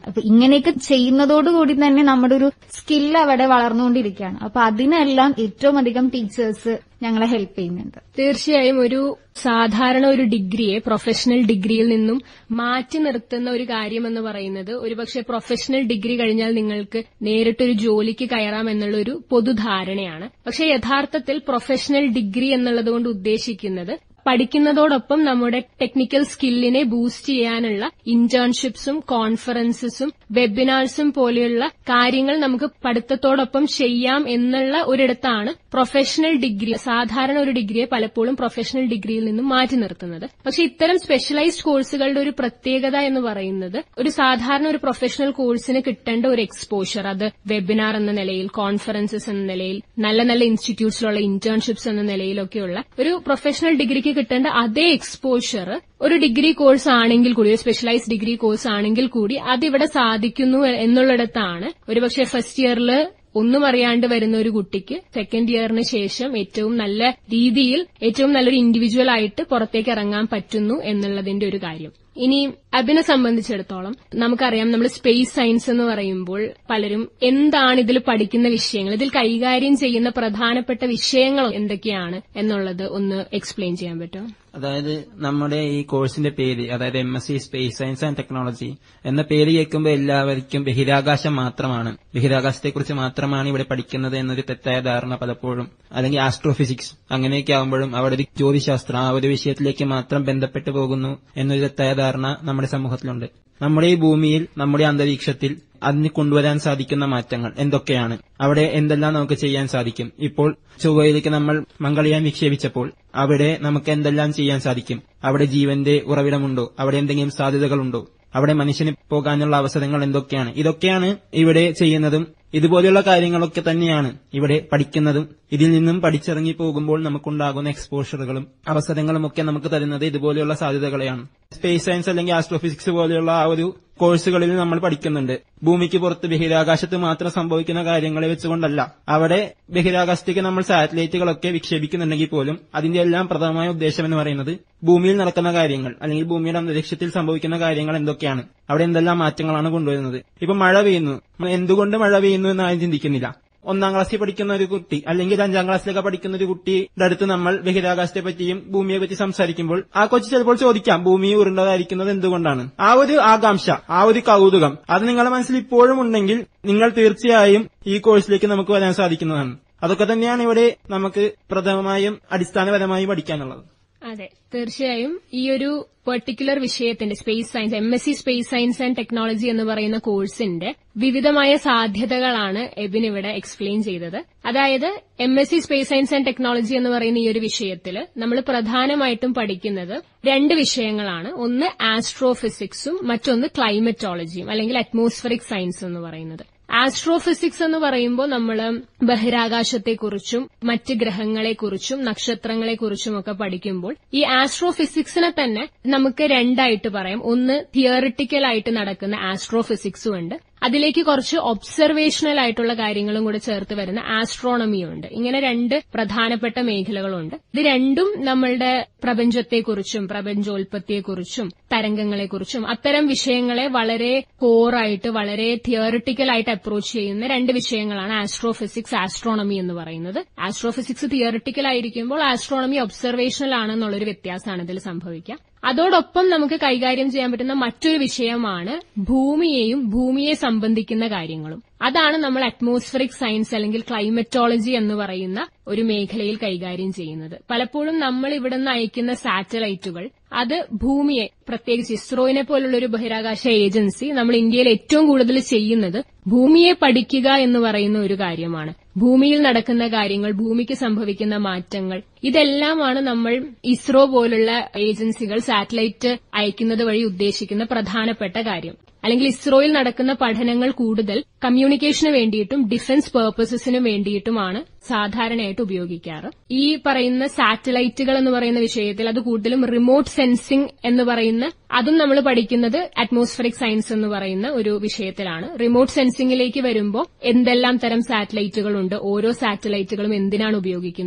അപ്പൊ ഇങ്ങനെയൊക്കെ ചെയ്യുന്നതോടുകൂടി തന്നെ നമ്മുടെ ഒരു സ്കില്ല് അവിടെ വളർന്നുകൊണ്ടിരിക്കുകയാണ്. അപ്പൊ അതിനെല്ലാം ഏറ്റവും അധികം ടീച്ചേഴ്സ് ഞങ്ങളെ ഹെൽപ്പ് ചെയ്യുന്നുണ്ട്. തീർച്ചയായും ഒരു സാധാരണ ഒരു ഡിഗ്രിയെ പ്രൊഫഷണൽ ഡിഗ്രിയിൽ നിന്നും മാറ്റി നിർത്തുന്ന ഒരു കാര്യമെന്ന് പറയുന്നത് ഒരുപക്ഷെ പ്രൊഫഷണൽ ഡിഗ്രി കഴിഞ്ഞാൽ നിങ്ങൾക്ക് നേരിട്ടൊരു ജോലിക്ക് കയറാം എന്നുള്ള ഒരു പൊതുധാരണയാണ്. പക്ഷെ യഥാർത്ഥത്തിൽ പ്രൊഫഷണൽ ഡിഗ്രി എന്നുള്ളത് കൊണ്ട് ഉദ്ദേശിക്കുന്നത് പഠിക്കുന്നതോടൊപ്പം നമ്മുടെ ടെക്നിക്കൽ സ്കില്ലിനെ ബൂസ്റ്റ് ചെയ്യാനുള്ള ഇന്റേൺഷിപ്സും കോൺഫറൻസസും വെബിനാർസും പോലെയുള്ള കാര്യങ്ങൾ നമുക്ക് പഠിത്തത്തോടൊപ്പം ചെയ്യാം എന്നുള്ള ഒരിടത്താണ് പ്രൊഫഷണൽ ഡിഗ്രി, സാധാരണ ഒരു ഡിഗ്രിയെ പലപ്പോഴും പ്രൊഫഷണൽ ഡിഗ്രിയിൽ നിന്നും മാറ്റി നിർത്തുന്നത്. പക്ഷെ ഇത്തരം സ്പെഷ്യലൈസ്ഡ് കോഴ്സുകളുടെ ഒരു പ്രത്യേകത എന്ന് പറയുന്നത് ഒരു സാധാരണ ഒരു പ്രൊഫഷണൽ കോഴ്സിന് കിട്ടേണ്ട ഒരു എക്സ്പോഷർ, അത് വെബിനാർ എന്ന നിലയിൽ, കോൺഫറൻസസ് എന്ന നിലയിൽ, നല്ല നല്ല ഇൻസ്റ്റിറ്റ്യൂട്ട്സിലുള്ള ഇന്റേൺഷിപ്സ് എന്ന നിലയിലൊക്കെയുള്ള ഒരു പ്രൊഫഷണൽ ഡിഗ്രിക്ക് കിട്ടേണ്ട അതേ എക്സ്പോഷർ ഒരു ഡിഗ്രി കോഴ്സ് ആണെങ്കിൽ കൂടി, ഒരു സ്പെഷ്യലൈസ്ഡ് ഡിഗ്രി കോഴ്സ് ആണെങ്കിൽ കൂടി അതിവിടെ സാധിക്കുന്നു എന്നുള്ളിടത്താണ് ഒരുപക്ഷെ ഫസ്റ്റ് ഇയറിൽ ഒന്നും അറിയാണ്ട് വരുന്ന ഒരു കുട്ടിക്ക് സെക്കൻഡ് ഇയറിന് ശേഷം ഏറ്റവും നല്ല രീതിയിൽ ഏറ്റവും നല്ലൊരു ഇൻഡിവിജ്വൽ ആയിട്ട് പുറത്തേക്ക് ഇറങ്ങാൻ പറ്റുന്നു എന്നുള്ളതിന്റെ ഒരു കാര്യം. ഇനി അതിനെ സംബന്ധിച്ചിടത്തോളം നമുക്കറിയാം, നമ്മൾ സ്പേസ് സയൻസ് എന്ന് പറയുമ്പോൾ പലരും എന്താണ് ഇതിൽ പഠിക്കുന്ന വിഷയങ്ങൾ, ഇതിൽ കൈകാര്യം ചെയ്യുന്ന പ്രധാനപ്പെട്ട വിഷയങ്ങൾ എന്തൊക്കെയാണ് എന്നുള്ളത് ഒന്ന് എക്സ്പ്ലെയിൻ ചെയ്യാൻ പറ്റുമോ? അതായത് നമ്മുടെ ഈ കോഴ്സിന്റെ പേര്, അതായത് MSc space science and technology എന്ന പേര് കേൾക്കുമ്പോൾ എല്ലാവർക്കും ബഹിരാകാശം മാത്രമാണ്, ബഹിരാകാശത്തെക്കുറിച്ച് മാത്രമാണ് ഇവിടെ പഠിക്കുന്നത് എന്നൊരു തെറ്റായ ധാരണ പലപ്പോഴും, അല്ലെങ്കിൽ ആസ്ട്രോഫിസിക്സ് അങ്ങനെയൊക്കെ ആകുമ്പോഴും അവിടെ ഒരു ജ്യോതിശാസ്ത്രം ആ ഒരു വിഷയത്തിലേക്ക് മാത്രം ബന്ധപ്പെട്ടു പോകുന്നു എന്നൊരു തെറ്റായ ധാരണ നമ്മുടെ സമൂഹത്തിലുണ്ട്. നമ്മുടെ ഈ ഭൂമിയിൽ, നമ്മുടെ അന്തരീക്ഷത്തിൽ അതിന് കൊണ്ടുവരാൻ സാധിക്കുന്ന മാറ്റങ്ങൾ എന്തൊക്കെയാണ്, അവിടെ എന്തെല്ലാം നമുക്ക് ചെയ്യാൻ സാധിക്കും. ഇപ്പോൾ ചൊവ്വയിലേക്ക് നമ്മൾ മംഗൾയാൻ വിക്ഷേപിച്ചപ്പോൾ അവിടെ നമുക്ക് എന്തെല്ലാം ചെയ്യാൻ സാധിക്കും, അവിടെ ജീവന്റെ ഉറവിടമുണ്ടോ, അവിടെ എന്തെങ്കിലും സാധ്യതകളുണ്ടോ, അവിടെ മനുഷ്യന് പോകാനുള്ള അവസരങ്ങൾ എന്തൊക്കെയാണ്, ഇതൊക്കെയാണ് ഇവിടെ ചെയ്യുന്നതും. ഇതുപോലെയുള്ള കാര്യങ്ങളൊക്കെ തന്നെയാണ് ഇവിടെ പഠിക്കുന്നതും. ഇതിൽ നിന്നും പഠിച്ചിറങ്ങി പോകുമ്പോൾ നമുക്കുണ്ടാകുന്ന എക്സ്പോഷറുകളും അവസരങ്ങളും ഒക്കെ നമുക്ക് തരുന്നത് ഇതുപോലെയുള്ള സാധ്യതകളെയാണ്. സ്പേസ് സയൻസ് അല്ലെങ്കിൽ ആസ്ട്രോഫിസിക്സ് പോലെയുള്ള ആ ഒരു കോഴ്സുകളിൽ നമ്മൾ പഠിക്കുന്നുണ്ട്. ഭൂമിക്ക് പുറത്ത് ബഹിരാകാശത്ത് മാത്രം സംഭവിക്കുന്ന കാര്യങ്ങളെ വെച്ചുകൊണ്ടല്ല, അവിടെ ബഹിരാകാശത്തേക്ക് നമ്മൾ സാറ്റലൈറ്റുകളൊക്കെ വിക്ഷേപിക്കുന്നുണ്ടെങ്കിൽ പോലും അതിന്റെ എല്ലാം പ്രധാനമായ ഉദ്ദേശം എന്ന് പറയുന്നത് ഭൂമിയിൽ നടക്കുന്ന കാര്യങ്ങൾ, അല്ലെങ്കിൽ ഭൂമിയുടെ അന്തരീക്ഷത്തിൽ സംഭവിക്കുന്ന കാര്യങ്ങൾ എന്തൊക്കെയാണ്, അവിടെ എന്തെല്ലാം മാറ്റങ്ങളാണ് കൊണ്ടുവരുന്നത്. ഇപ്പൊ മഴ പെയ്യുന്നു, എന്തുകൊണ്ട് മഴ പെയ്യുന്നു എന്ന് ആരും ചിന്തിക്കുന്നില്ല. 1ാം ക്ലാസ്സിൽ പഠിക്കുന്ന ഒരു കുട്ടി അല്ലെങ്കിൽ 5ാം ക്ലാസ്സിലൊക്കെ പഠിക്കുന്ന ഒരു കുട്ടിയുടെ അടുത്ത് നമ്മൾ ബഹിരാകാശത്തെ പറ്റിയും ഭൂമിയെ പറ്റി സംസാരിക്കുമ്പോൾ ആ കൊച്ചു ചിലപ്പോൾ ചോദിക്കാം, ഭൂമി ഉരുണ്ടതായിരിക്കുന്നത് എന്തുകൊണ്ടാണ്. ആ ഒരു ആകാംക്ഷ, ആ ഒരു കൗതുകം അത് നിങ്ങളുടെ മനസ്സിൽ ഇപ്പോഴും ഉണ്ടെങ്കിൽ നിങ്ങൾ തീർച്ചയായും ഈ കോഴ്സിലേക്ക് നമുക്ക് വരാൻ സാധിക്കുന്നതാണ്. അതൊക്കെ തന്നെയാണ് ഇവിടെ നമുക്ക് പ്രഥമമായും അടിസ്ഥാനപരമായും പഠിക്കാനുള്ളത്. അതെ, തീർച്ചയായും ഈ ഒരു പെർട്ടിക്കുലർ വിഷയത്തിന്റെ space science, MSc space science and technology എന്ന് പറയുന്ന കോഴ്സിന്റെ വിവിധമായ സാധ്യതകളാണ് എബിൻ ഇവിടെ എക്സ്പ്ലെയിൻ ചെയ്തത്. അതായത് MSc space science and technology എന്ന് പറയുന്ന ഈ ഒരു വിഷയത്തിൽ നമ്മൾ പ്രധാനമായിട്ടും പഠിക്കുന്നത് 2 വിഷയങ്ങളാണ്. ഒന്ന് ആസ്ട്രോഫിസിക്സും മറ്റൊന്ന് ക്ലൈമറ്റോളജിയും അല്ലെങ്കിൽ അറ്റ്മോസ്ഫറിക് സയൻസ് എന്ന് പറയുന്നത്. ആസ്ട്രോഫിസിക്സ് എന്ന് പറയുമ്പോൾ നമ്മൾ ബഹിരാകാശത്തെക്കുറിച്ചും മറ്റ് ഗ്രഹങ്ങളെക്കുറിച്ചും നക്ഷത്രങ്ങളെക്കുറിച്ചും ഒക്കെ പഠിക്കുമ്പോൾ ഈ ആസ്ട്രോഫിസിക്സിനെ തന്നെ നമുക്ക് 2 ആയിട്ട് പറയാം. ഒന്ന് തിയറിറ്റിക്കൽ ആയിട്ട് നടക്കുന്ന ആസ്ട്രോഫിസിക്സും ഉണ്ട്, അതിലേക്ക് കുറച്ച് ഒബ്സർവേഷണൽ ആയിട്ടുള്ള കാര്യങ്ങളും കൂടെ ചേർത്ത് വരുന്ന ആസ്ട്രോണമിയും ഉണ്ട്. ഇങ്ങനെ 2 പ്രധാനപ്പെട്ട മേഖലകളുണ്ട്. ഇത് രണ്ടും നമ്മളുടെ പ്രപഞ്ചത്തെക്കുറിച്ചും പ്രപഞ്ചോൽപത്തിയെക്കുറിച്ചും തരംഗങ്ങളെക്കുറിച്ചും അത്തരം വിഷയങ്ങളെ വളരെ കോറായിട്ട് വളരെ തിയറിറ്റിക്കൽ ആയിട്ട് അപ്രോച്ച് ചെയ്യുന്ന 2 വിഷയങ്ങളാണ് ആസ്ട്രോഫിസിക്സ്, ആസ്ട്രോണമി എന്ന് പറയുന്നത്. ആസ്ട്രോഫിസിക്സ് തിയറിറ്റിക്കൽ ആയിരിക്കുമ്പോൾ ആസ്ട്രോണമി ഒബ്സർവേഷണൽ ആണെന്നുള്ളൊരു വ്യത്യാസമാണ് ഇതിൽ സംഭവിക്കുക. അതോടൊപ്പം നമുക്ക് കൈകാര്യം ചെയ്യാൻ പറ്റുന്ന മറ്റൊരു വിഷയമാണ് ഭൂമിയെയും ഭൂമിയെ സംബന്ധിക്കുന്ന കാര്യങ്ങളും. അതാണ് നമ്മൾ അറ്റ്മോസ്ഫറിക് സയൻസ് അല്ലെങ്കിൽ ക്ലൈമറ്റോളജി എന്ന് പറയുന്ന ഒരു മേഖലയിൽ കൈകാര്യം ചെയ്യുന്നത്. പലപ്പോഴും നമ്മൾ ഇവിടുന്ന് അയക്കുന്ന സാറ്റലൈറ്റുകൾ അത് ഭൂമിയെ, പ്രത്യേകിച്ച് ഇസ്രോയിനെ പോലുള്ള ഒരു ബഹിരാകാശ ഏജൻസി നമ്മൾ ഇന്ത്യയിൽ ഏറ്റവും കൂടുതൽ ചെയ്യുന്നത് ഭൂമിയെ പഠിക്കുക എന്ന് പറയുന്ന ഒരു കാര്യമാണ്. ഭൂമിയിൽ നടക്കുന്ന കാര്യങ്ങൾ, ഭൂമിക്ക് സംഭവിക്കുന്ന മാറ്റങ്ങൾ, ഇതെല്ലാമാണ് നമ്മൾ ഇസ്രോ പോലുള്ള ഏജൻസികൾ സാറ്റലൈറ്റ് അയക്കുന്നത് വഴി ഉദ്ദേശിക്കുന്ന പ്രധാനപ്പെട്ട കാര്യം. അല്ലെങ്കിൽ ഇസ്രോയിൽ നടക്കുന്ന പഠനങ്ങൾ കൂടുതൽ കമ്മ്യൂണിക്കേഷന് വേണ്ടിയിട്ടും ഡിഫൻസ് പേർപ്പസസിനും വേണ്ടിയിട്ടുമാണ് സാധാരണയായിട്ട് ഉപയോഗിക്കാറ്. ഈ പറയുന്ന സാറ്റലൈറ്റുകൾ എന്ന് പറയുന്ന വിഷയത്തിൽ അത് കൂടുതലും റിമോട്ട് സെൻസിംഗ് എന്ന് പറയുന്ന അതും നമ്മൾ പഠിക്കുന്നത് അറ്റ്മോസ്ഫറിക് സയൻസ് എന്ന് പറയുന്ന ഒരു വിഷയത്തിലാണ്. റിമോട്ട് സെൻസിംഗിലേക്ക് വരുമ്പോൾ എന്തെല്ലാം തരം സാറ്റലൈറ്റുകളുണ്ട്, ഓരോ സാറ്റലൈറ്റുകളും എന്തിനാണ് ഉപയോഗിക്കുന്നത്,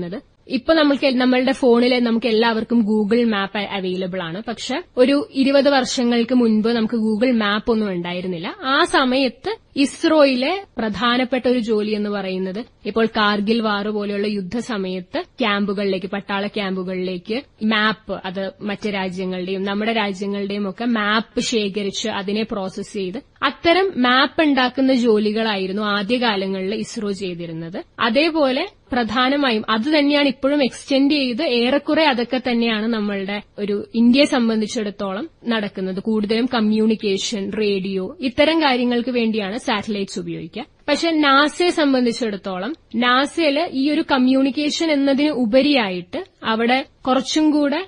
ഇപ്പൊ നമ്മളുടെ ഫോണിൽ നമുക്ക് എല്ലാവർക്കും ഗൂഗിൾ മാപ്പ് അവൈലബിൾ ആണ്. പക്ഷെ ഒരു 20 വർഷങ്ങൾക്ക് മുൻപ് നമുക്ക് ഗൂഗിൾ മാപ്പ് ഒന്നും ഉണ്ടായിരുന്നില്ല. ആ സമയത്ത് ഇസ്രോയിലെ പ്രധാനപ്പെട്ട ഒരു ജോലി എന്ന് പറയുന്നത് ഇപ്പോൾ കാർഗിൽ വാർ പോലെയുള്ള യുദ്ധസമയത്ത് ക്യാമ്പുകളിലേക്ക്, പട്ടാള ക്യാമ്പുകളിലേക്ക് മാപ്പ്, അത് മറ്റ് രാജ്യങ്ങളുടെയും നമ്മുടെ രാജ്യങ്ങളുടെയും ഒക്കെ മാപ്പ് ശേഖരിച്ച് അതിനെ പ്രോസസ് ചെയ്ത് അത്തരം മാപ്പ് ഉണ്ടാക്കുന്ന ജോലികളായിരുന്നു ആദ്യകാലങ്ങളിൽ ഇസ്രോ ചെയ്തിരുന്നത്. അതേപോലെ പ്രധാനമായും അത് തന്നെയാണ് ഇപ്പോഴും എക്സ്റ്റെൻഡ് ചെയ്ത് ഏറെക്കുറെ അതൊക്കെ തന്നെയാണ് നമ്മളുടെ ഒരു ഇന്ത്യയെ സംബന്ധിച്ചിടത്തോളം നടക്കുന്നത്. കൂടുതലും കമ്മ്യൂണിക്കേഷൻ, റേഡിയോ, ഇത്തരം കാര്യങ്ങൾക്ക് വേണ്ടിയാണ് സാറ്റലൈറ്റ്സ് ഉപയോഗിക്കുക. പക്ഷെ നാസയെ സംബന്ധിച്ചിടത്തോളം നാസയില് ഈ ഒരു കമ്മ്യൂണിക്കേഷൻ എന്നതിന് ഉപരിയായിട്ട് അവിടെ കുറച്ചും കൂടെ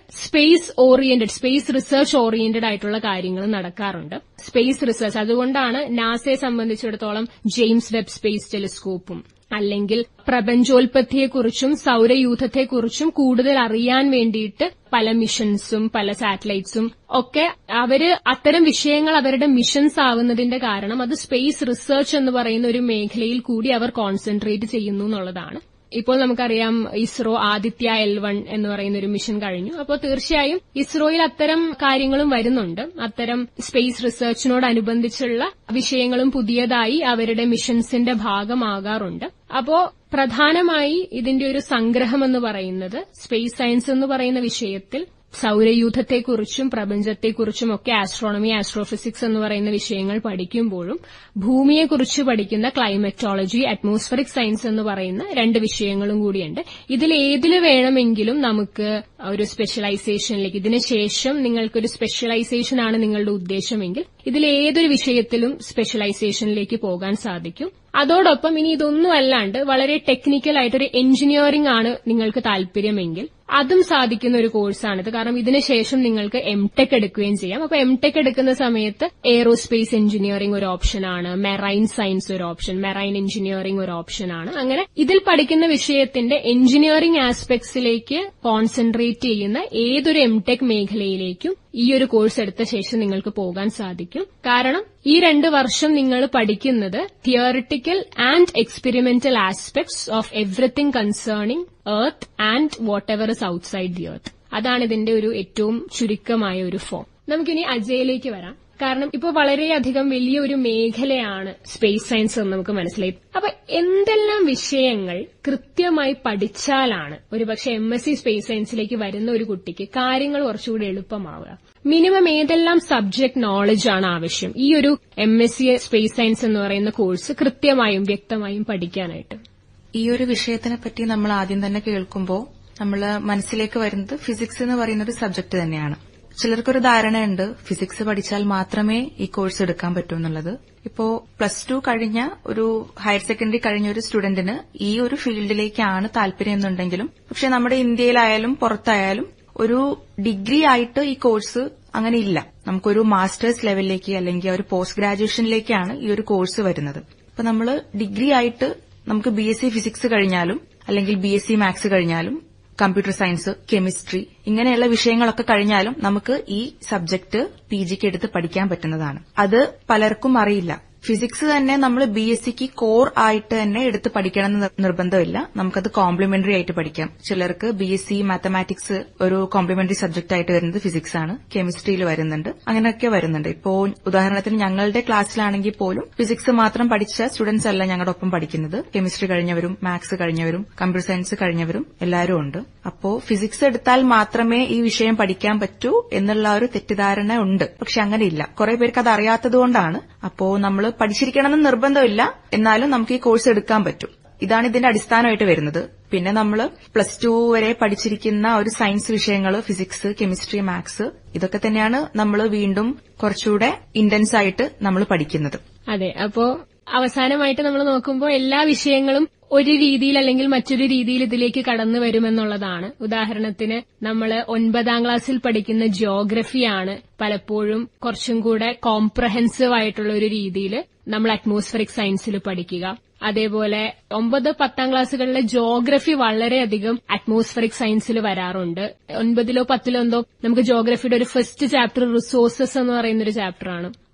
സ്പേസ് റിസർച്ച് ഓറിയന്റഡ് ആയിട്ടുള്ള കാര്യങ്ങൾ നടക്കാറുണ്ട്. സ്പേസ് റിസർച്ച്, അതുകൊണ്ടാണ് നാസയെ സംബന്ധിച്ചിടത്തോളം ജെയിംസ് വെബ് സ്പേസ് ടെലിസ്കോപ്പും അല്ലെങ്കിൽ പ്രപഞ്ചോൽപത്തിയെക്കുറിച്ചും സൌരയൂഥത്തെക്കുറിച്ചും കൂടുതൽ അറിയാൻ വേണ്ടിയിട്ട് പല മിഷൻസും പല സാറ്റലൈറ്റ്സും ഒക്കെ അവര് അത്തരം വിഷയങ്ങൾ അവരുടെ മിഷൻസ് ആവുന്നതിന്റെ കാരണം അത് സ്പേസ് റിസർച്ച് എന്ന് പറയുന്ന ഒരു മേഖലയിൽ കൂടി അവർ കോൺസെൻട്രേറ്റ് ചെയ്യുന്നു എന്നുള്ളതാണ്. ഇപ്പോൾ നമുക്കറിയാം ഇസ്രോ ആദിത്യ L1 എന്ന് പറയുന്ന ഒരു മിഷൻ കഴിഞ്ഞു. അപ്പോൾ തീർച്ചയായും ഇസ്രോയിൽ അത്തരം കാര്യങ്ങളും വരുന്നുണ്ട്. അത്തരം സ്പേസ് റിസർച്ചിനോടനുബന്ധിച്ചുള്ള വിഷയങ്ങളും പുതിയതായി അവരുടെ മിഷൻസിന്റെ ഭാഗമാകാറുണ്ട്. അപ്പോ പ്രധാനമായി ഇതിന്റെ ഒരു സംഗ്രഹം എന്ന് പറയുന്നത് സ്പേസ് സയൻസ് എന്ന് പറയുന്ന വിഷയത്തിൽ സൌരയൂഥത്തെക്കുറിച്ചും പ്രപഞ്ചത്തെക്കുറിച്ചും ഒക്കെ ആസ്ട്രോണമി, ആസ്ട്രോഫിസിക്സ് എന്ന് പറയുന്ന വിഷയങ്ങൾ പഠിക്കുമ്പോഴും ഭൂമിയെക്കുറിച്ച് പഠിക്കുന്ന ക്ലൈമറ്റോളജി, അറ്റ്മോസ്ഫറിക് സയൻസ് എന്ന് പറയുന്ന 2 വിഷയങ്ങളും കൂടിയുണ്ട്. ഇതിൽ ഏതിൽ വേണമെങ്കിലും നമുക്ക് ഒരു സ്പെഷ്യലൈസേഷനിലേക്ക്, ഇതിനുശേഷം നിങ്ങൾക്കൊരു സ്പെഷ്യലൈസേഷനാണ് നിങ്ങളുടെ ഉദ്ദേശമെങ്കിൽ ഇതിൽ ഏതൊരു വിഷയത്തിലും സ്പെഷ്യലൈസേഷനിലേക്ക് പോകാൻ സാധിക്കും. അതോടൊപ്പം ഇനി ഇതൊന്നും അല്ലാണ്ട് വളരെ ടെക്നിക്കൽ ആയിട്ടൊരു എഞ്ചിനീയറിംഗ് ആണ് നിങ്ങൾക്ക് താല്പര്യമെങ്കിൽ അതും സാധിക്കുന്ന ഒരു കോഴ്സാണിത്. കാരണം ഇതിനുശേഷം നിങ്ങൾക്ക് എംടെക് എടുക്കുകയും ചെയ്യാം. അപ്പൊ എംടെക് എടുക്കുന്ന സമയത്ത് എയ്റോസ്പേസ് എഞ്ചിനീയറിംഗ് ഒരു ഓപ്ഷനാണ്, മെറൈൻ സയൻസ് ഒരു ഓപ്ഷൻ, മെറൈൻ എഞ്ചിനീയറിംഗ് ഒരു ഓപ്ഷനാണ്. അങ്ങനെ ഇതിൽ പഠിക്കുന്ന വിഷയത്തിന്റെ എഞ്ചിനീയറിംഗ് ആസ്പെക്ട്സിലേക്ക് കോൺസെൻട്രേറ്റ് ചെയ്യുന്ന ഏതൊരു എംടെക് മേഖലയിലേക്കും ഈ ഒരു കോഴ്സ് എടുത്ത ശേഷം നിങ്ങൾക്ക് പോകാൻ സാധിക്കും. കാരണം ഈ 2 വർഷം നിങ്ങൾ പഠിക്കുന്നത് theoretical and experimental aspects of everything concerning earth and whatever is outside the earth. അതാണ് ഇതിന്റെ ഒരു ഏറ്റവും ചുരുക്കമായ ഒരു ഫോം. നമുക്കിനി അജയിലേക്ക് വരാം. കാരണം ഇപ്പൊ വളരെയധികം വലിയൊരു മേഖലയാണ് സ്പേസ് സയൻസ് എന്ന് നമുക്ക് മനസ്സിലായി. അപ്പൊ എന്തെല്ലാം വിഷയങ്ങൾ കൃത്യമായി പഠിച്ചാലാണ് ഒരുപക്ഷെ MSc സ്പേസ് സയൻസിലേക്ക് വരുന്ന ഒരു കുട്ടിക്ക് കാര്യങ്ങൾ കുറച്ചുകൂടി എളുപ്പമാവുക? മിനിമം ഏതെല്ലാം സബ്ജക്ട് നോളജ് ആണ് ആവശ്യം ഈ ഒരു MSc സ്പേസ് സയൻസ് എന്ന് പറയുന്ന കോഴ്സ് കൃത്യമായും വ്യക്തമായും പഠിക്കാനായിട്ട്? ഈ ഒരു വിഷയത്തിനെ പറ്റി നമ്മൾ ആദ്യം തന്നെ കേൾക്കുമ്പോൾ നമ്മൾ മനസ്സിലേക്ക് വരുന്നത് ഫിസിക്സ് എന്ന് പറയുന്ന ഒരു സബ്ജക്ട് തന്നെയാണ്. ചിലർക്കൊരു ധാരണയുണ്ട് ഫിസിക്സ് പഠിച്ചാൽ മാത്രമേ ഈ കോഴ്സ് എടുക്കാൻ പറ്റൂ എന്നുള്ളത്. ഇപ്പോ +2 കഴിഞ്ഞ ഒരു ഹയർ സെക്കൻഡറി കഴിഞ്ഞ ഒരു സ്റ്റുഡന്റിന് ഈ ഒരു ഫീൽഡിലേക്കാണ് താല്പര്യം എന്നുണ്ടെങ്കിലും പക്ഷെ നമ്മുടെ ഇന്ത്യയിലായാലും പുറത്തായാലും ഒരു ഡിഗ്രി ആയിട്ട് ഈ കോഴ്സ് അങ്ങനെ ഇല്ല. നമുക്കൊരു മാസ്റ്റേഴ്സ് ലെവലിലേക്ക് അല്ലെങ്കിൽ ഒരു പോസ്റ്റ് ഗ്രാജുവേഷനിലേക്കാണ് ഈ ഒരു കോഴ്സ് വരുന്നത്. അപ്പൊ നമ്മൾ ഡിഗ്രി ആയിട്ട് നമുക്ക് BSc ഫിസിക്സ് കഴിഞ്ഞാലും അല്ലെങ്കിൽ BSc മാത്സ് കഴിഞ്ഞാലും കമ്പ്യൂട്ടർ സയൻസ്, കെമിസ്ട്രി ഇങ്ങനെയുള്ള വിഷയങ്ങളൊക്കെ കഴിഞ്ഞാലും നമുക്ക് ഈ സബ്ജക്ട് PGക്ക് എടുത്ത് പഠിക്കാൻ പറ്റുന്നതാണ്. അത് പലർക്കും അറിയില്ല. ഫിസിക്സ് തന്നെ നമ്മൾ BScക്ക് കോർ ആയിട്ട് തന്നെ എടുത്ത് പഠിക്കണം എന്ന് നിർബന്ധമില്ല. നമുക്കത് കോംപ്ലിമെന്ററി ആയിട്ട് പഠിക്കാം. ചിലർക്ക് BSc മാത്തമാറ്റിക്സ് ഒരു കോംപ്ലിമെന്ററി സബ്ജക്ട് ആയിട്ട് വരുന്നത് ഫിസിക്സ് ആണ്, കെമിസ്ട്രിയിൽ വരുന്നുണ്ട്, അങ്ങനെയൊക്കെ വരുന്നുണ്ട്. ഇപ്പോ ഉദാഹരണത്തിന് ഞങ്ങളുടെ ക്ലാസ്സിലാണെങ്കിൽ പോലും ഫിസിക്സ് മാത്രം പഠിച്ച സ്റ്റുഡൻസ് അല്ല ഞങ്ങളുടെ ഒപ്പം പഠിക്കുന്നത്. കെമിസ്ട്രി കഴിഞ്ഞവരും മാത്സ് കഴിഞ്ഞവരും കമ്പ്യൂട്ടർ സയൻസ് കഴിഞ്ഞവരും എല്ലാവരും ഉണ്ട്. അപ്പോ ഫിസിക്സ് എടുത്താൽ മാത്രമേ ഈ വിഷയം പഠിക്കാൻ പറ്റൂ എന്നുള്ള ഒരു തെറ്റിദ്ധാരണ ഉണ്ട്. പക്ഷെ അങ്ങനെയില്ല. കുറെ പേർക്ക് അത് അറിയാത്തതുകൊണ്ടാണ്. അപ്പോ നമ്മൾ പഠിച്ചിരിക്കണമെന്ന് നിർബന്ധമില്ല, എന്നാലും നമുക്ക് ഈ കോഴ്സ് എടുക്കാൻ പറ്റും. ഇതാണ് ഇതിന്റെ അടിസ്ഥാനമായിട്ട് വരുന്നത്. പിന്നെ നമ്മൾ +2 വരെ പഠിച്ചിരിക്കുന്ന ഒരു സയൻസ് വിഷയങ്ങൾ ഫിസിക്സ്, കെമിസ്ട്രി, മാത്സ് ഇതൊക്കെ തന്നെയാണ് നമ്മൾ വീണ്ടും കുറച്ചുകൂടെ ഇന്റൻസ് ആയിട്ട് നമ്മൾ പഠിക്കുന്നത്. അതെ. അപ്പോ അവസാനമായിട്ട് നമ്മൾ നോക്കുമ്പോൾ എല്ലാ വിഷയങ്ങളും ഒരു രീതിയിൽ അല്ലെങ്കിൽ മറ്റൊരു രീതിയിൽ ഇതിലേക്ക് കടന്നു വരുമെന്നുള്ളതാണ്. ഉദാഹരണത്തിന് നമ്മൾ 9ാം ക്ലാസ്സിൽ പഠിക്കുന്ന ജിയോഗ്രഫിയാണ് പലപ്പോഴും കുറച്ചും കൂടെ കോംപ്രഹെൻസീവ് ആയിട്ടുള്ള ഒരു രീതിയിൽ നമ്മൾ അറ്റ്മോസ്ഫറിക് സയൻസിൽ പഠിക്കുക. അതേപോലെ 9, 10ാം ക്ലാസ്സുകളിലെ ജിയോഗ്രഫി വളരെയധികം അറ്റ്മോസ്ഫറിക് സയൻസിൽ വരാറുണ്ട്. 9ലോ 10ലോ എന്തോ നമുക്ക് ജിയോഗ്രഫിയുടെ ഒരു ഫസ്റ്റ് ചാപ്റ്റർ റിസോഴ്സസ് എന്ന് പറയുന്ന ഒരു ചാപ്റ്ററാണ്.